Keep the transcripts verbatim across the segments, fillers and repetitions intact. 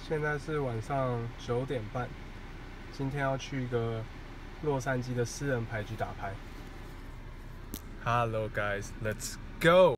现在是晚上九点半，今天要去一个洛杉矶的私人牌局打牌。Hello guys, let's go!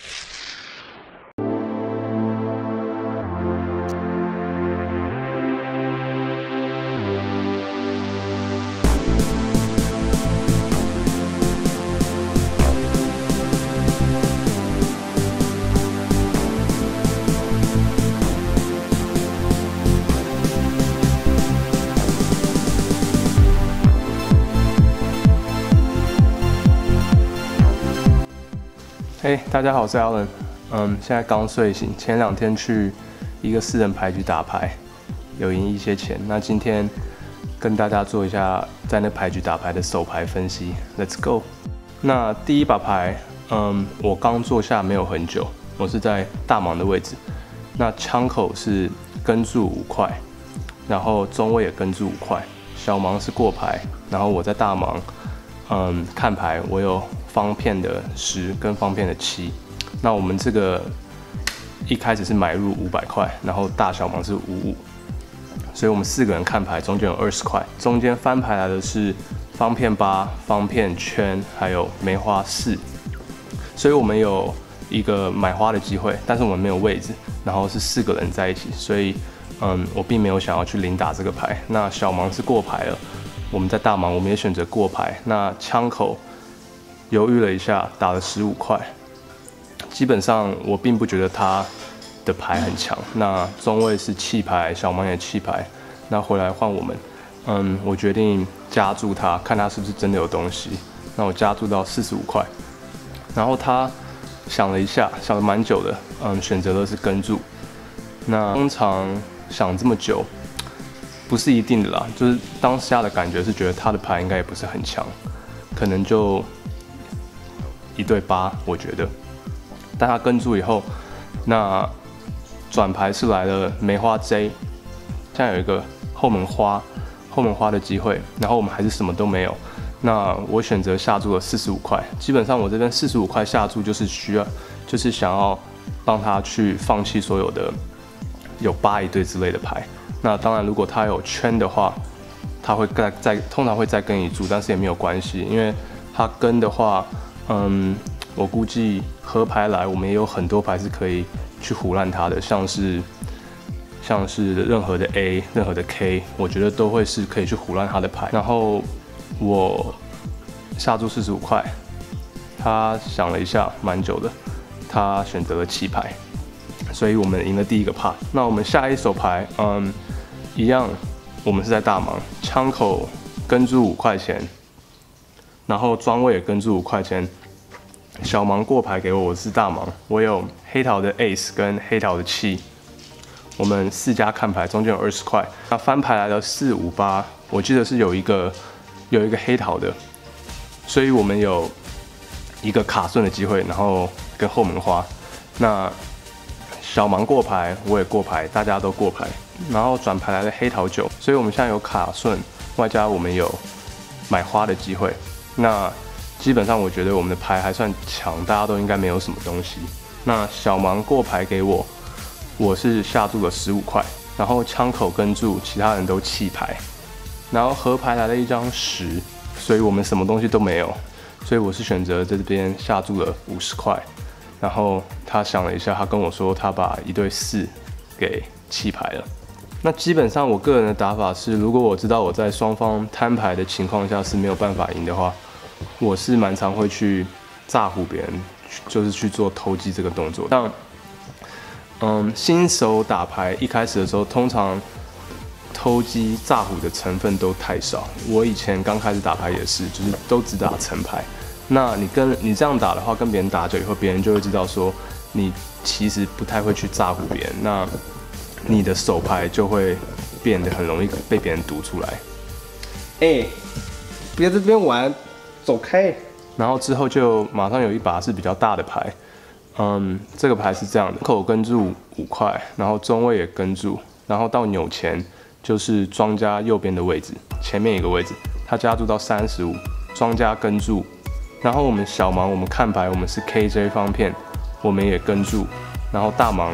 嘿、hey, 大家好，我是 Alan。嗯，现在刚睡醒，前两天去一个私人牌局打牌，有赢一些钱。那今天跟大家做一下在那牌局打牌的手牌分析。Let's go。那第一把牌，嗯，我刚坐下没有很久，我是在大盲的位置。那枪口是跟注五块，然后中位也跟注五块，小盲是过牌，然后我在大盲，嗯，看牌我有方片的十跟方片的七，那我们这个一开始是买入五百块，然后大小盲是五五，所以我们四个人看牌，中间有二十块，中间翻牌来的是方片八、方片圈，还有梅花四，所以我们有一个买花的机会，但是我们没有位置，然后是四个人在一起，所以嗯，我并没有想要去领打这个牌。那小盲是过牌了，我们在大盲我们也选择过牌，那枪口犹豫了一下，打了十五块。基本上我并不觉得他的牌很强。那中位是弃牌，小盲也弃牌。那回来换我们，嗯，我决定加注他，看他是不是真的有东西。那我加注到四十五块，然后他想了一下，想了蛮久的，嗯，选择的是跟注。那通常想这么久，不是一定的啦，就是当下的感觉是觉得他的牌应该也不是很强，可能就一对八，我觉得，但他跟注以后，那转牌是来了梅花 J， 现在有一个后门花，后门花的机会，然后我们还是什么都没有，那我选择下注了四十五块，基本上我这边四十五块下注就是需要，就是想要让他去放弃所有的有八一对之类的牌，那当然如果他有圈的话，他会再再通常会再跟一注，但是也没有关系，因为他跟的话。嗯，我估计合牌来，我们也有很多牌是可以去唬烂它的，像是像是任何的 A、任何的 K， 我觉得都会是可以去唬烂它的牌。然后我下注四十五块，他想了一下，蛮久的，他选择了弃牌，所以我们赢了第一个 part。那我们下一手牌，嗯，一样，我们是在大盲，枪口跟注五块钱。然后庄位也跟注五块钱，小盲过牌给我，我是大盲，我有黑桃的 ace 跟黑桃的七，我们四家看牌，中间有二十块。那翻牌来了四五八，我记得是有一个有一个黑桃的，所以我们有一个卡顺的机会，然后跟后门花。那小盲过牌，我也过牌，大家都过牌，然后转牌来了黑桃九，所以我们现在有卡顺，外加我们有买花的机会。那基本上我觉得我们的牌还算强，大家都应该没有什么东西。那小盲过牌给我，我是下注了十五块，然后枪口跟注，其他人都弃牌，然后合牌来了一张十，所以我们什么东西都没有，所以我是选择在这边下注了五十块。然后他想了一下，他跟我说他把一对四给弃牌了。那基本上我个人的打法是，如果我知道我在双方摊牌的情况下是没有办法赢的话，我是蛮常会去诈唬别人，就是去做投机这个动作。但，嗯，新手打牌一开始的时候，通常投机诈唬的成分都太少。我以前刚开始打牌也是，就是都只打成牌。那你跟你这样打的话，跟别人打久以后，别人就会知道说你其实不太会去诈唬别人。那你的手牌就会变得很容易被别人读出来。哎、欸，别在这边玩，走开！然后之后就马上有一把是比较大的牌，嗯，这个牌是这样的，口跟注五块，然后中位也跟注，然后到纽前就是庄家右边的位置，前面一个位置，他加注到三十五，庄家跟注，然后我们小盲我们看牌，我们是 K J 方片，我们也跟注，然后大盲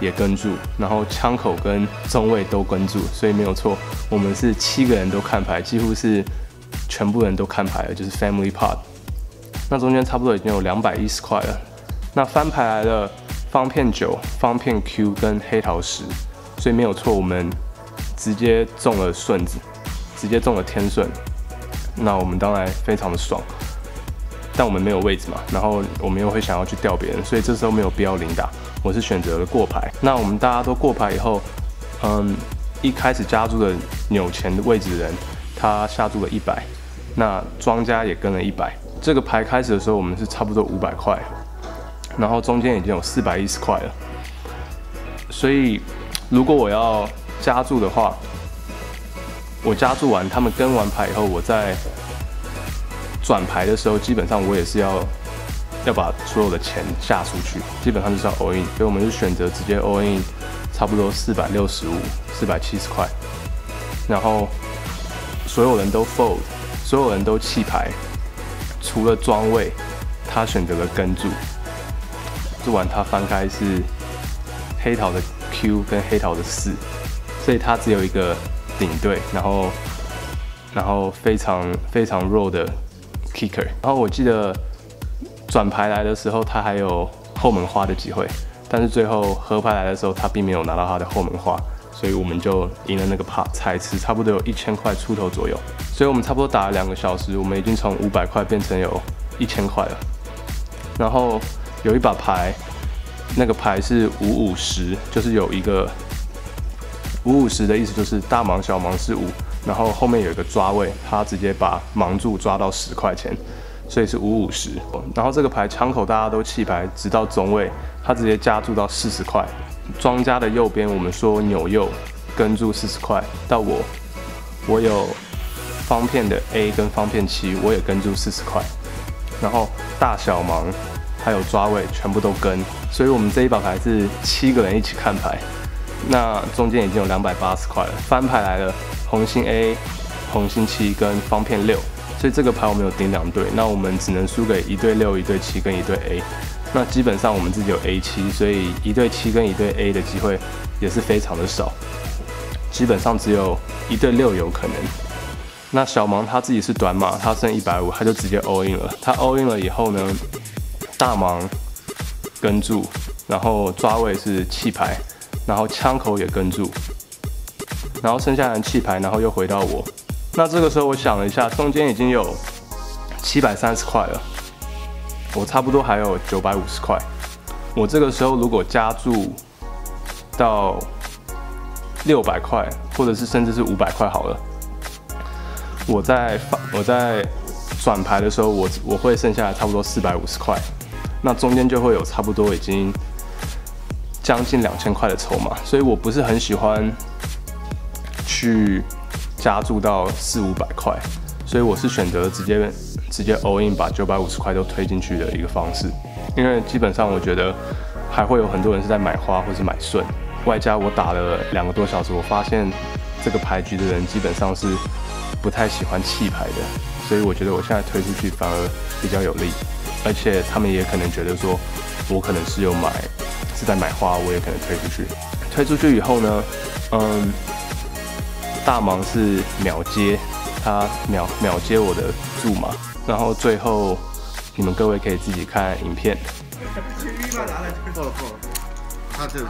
也跟住，然后枪口跟中卫都跟住，所以没有错，我们是七个人都看牌，几乎是全部人都看牌了，就是 family pot。那中间差不多已经有两百一十块了。那翻牌来了方片九、方片 Q 跟黑桃十，所以没有错，我们直接中了顺子，直接中了天顺。那我们当然非常的爽，但我们没有位置嘛，然后我们又会想要去钓别人，所以这时候没有必要零打，我是选择了过牌。那我们大家都过牌以后，嗯，一开始加注的扭钱的位置的人，他下注了一百，那庄家也跟了一百。这个牌开始的时候，我们是差不多五百块，然后中间已经有四百一十块了。所以如果我要加注的话，我加注完，他们跟完牌以后，我在转牌的时候，基本上我也是要要把所有的钱下出去，基本上就是要 all in， 所以我们就选择直接 all in， 差不多四百六十五、四百七十块，然后所有人都 fold， 所有人都弃牌，除了庄位，他选择了跟注。注完他翻开是黑桃的 Q 跟黑桃的四，所以他只有一个顶对，然后然后非常非常弱的 kicker。然后我记得转牌来的时候，他还有后门花的机会，但是最后合牌来的时候，他并没有拿到他的后门花，所以我们就赢了那个趴彩池，差不多有一千块出头左右。所以我们差不多打了两个小时，我们已经从五百块变成有一千块了。然后有一把牌，那个牌是五五十，就是有一个五五十的意思就是大盲小盲是五，然后后面有一个抓位，他直接把盲注抓到十块钱，所以是五五十。然后这个牌枪口大家都弃牌，直到中位，他直接加注到四十块。庄家的右边我们说扭右跟注四十块，到我我有方片的 A 跟方片七，我也跟注四十块。然后大小盲还有抓位全部都跟，所以我们这一把牌是七个人一起看牌。那中间已经有两百八十块了，翻牌来了，红心 A、红心七跟方片六，所以这个牌我们有顶两对，那我们只能输给一对六、一对七跟一对 A。那基本上我们自己有 A 七，所以一对七跟一对 A 的机会也是非常的少，基本上只有一对六有可能。那小盲他自己是短码，他剩一百五，他就直接 all in 了。他 all in 了以后呢，大盲跟注，然后抓位是弃牌。然后枪口也跟住，然后剩下人弃牌，然后又回到我。那这个时候我想了一下，中间已经有七百三十块了，我差不多还有九百五十块。我这个时候如果加注到六百块，或者是甚至是五百块好了，我在我在转牌的时候，我我会剩下来差不多四百五十块，那中间就会有差不多已经将近两千块的筹码，所以我不是很喜欢去加注到四五百块，所以我是选择直接直接 all in 把九百五十块都推进去的一个方式，因为基本上我觉得还会有很多人是在买花或是买顺，外加我打了两个多小时，我发现这个牌局的人基本上是不太喜欢弃牌的，所以我觉得我现在推出去反而比较有利，而且他们也可能觉得说我可能是有买。是在买花，我也可能推出去。推出去以后呢，嗯，大盲是秒接，他秒秒接我的注码，然后最后你们各位可以自己看影片。 够了够了，他这个。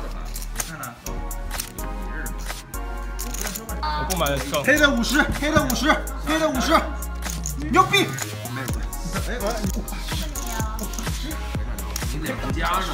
我不买的够。 黑的五十，黑的五十，黑的五十，牛逼！哎，我你得不加呢。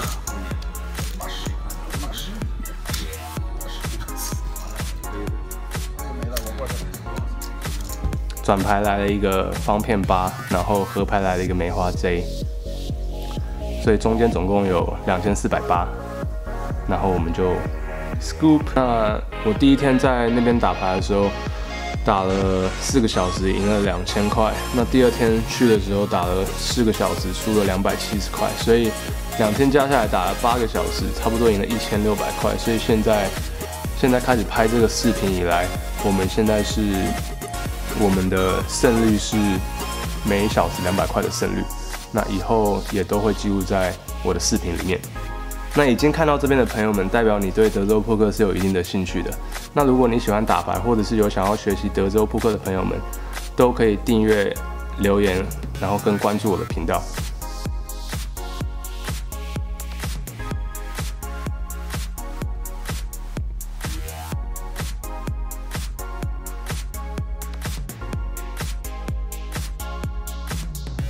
转牌来了一个方片八，然后合牌来了一个梅花 J， 所以中间总共有两千四百八，然后我们就 scoop。那我第一天在那边打牌的时候，打了四个小时，赢了两千块。那第二天去的时候打了四个小时，输了两百七十块，所以两天加下来打了八个小时，差不多赢了一千六百块。所以现在现在开始拍这个视频以来，我们现在是。我们的胜率是每小时两百块的胜率，那以后也都会记录在我的视频里面。 那已经看到这边的朋友们，代表你对德州扑克是有一定的兴趣的。那如果你喜欢打牌，或者是有想要学习德州扑克的朋友们，都可以订阅、留言，然后跟关注我的频道。